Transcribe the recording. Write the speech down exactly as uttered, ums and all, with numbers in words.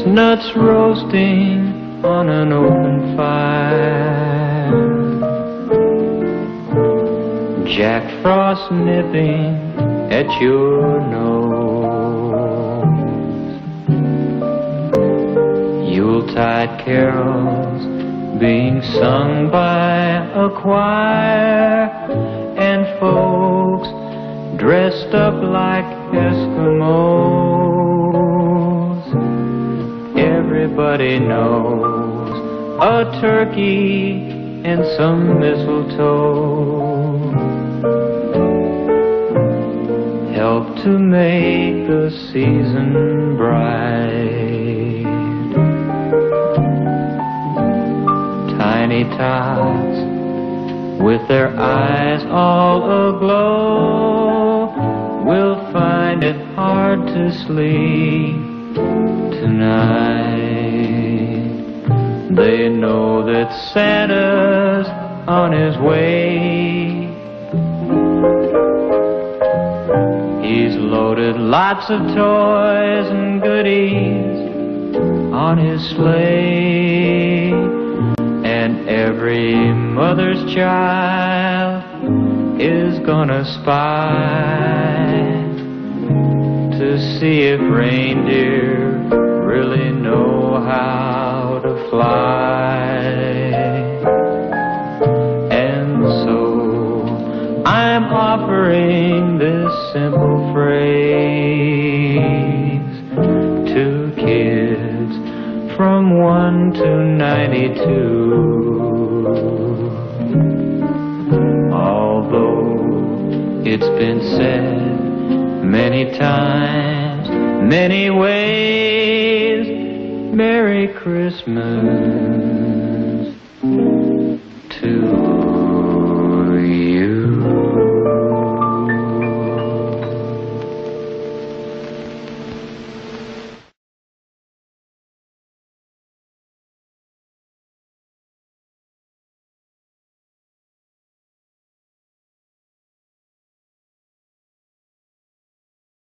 chestnuts roasting on an open fire, Jack Frost nipping at your nose, Yuletide carols being sung by a choir, and folks dressed up like Eskimos. Everybody knows a turkey and some mistletoe help to make the season bright. Tiny tots with their eyes all aglow will find it hard to sleep tonight. They know that Santa's on his way. He's loaded lots of toys and goodies on his sleigh, and every mother's child is gonna spy to see if reindeer really know how to fly. And so I'm offering this simple phrase to kids from one to ninety-two. Although it's been said many times, many ways, Merry Christmas to you.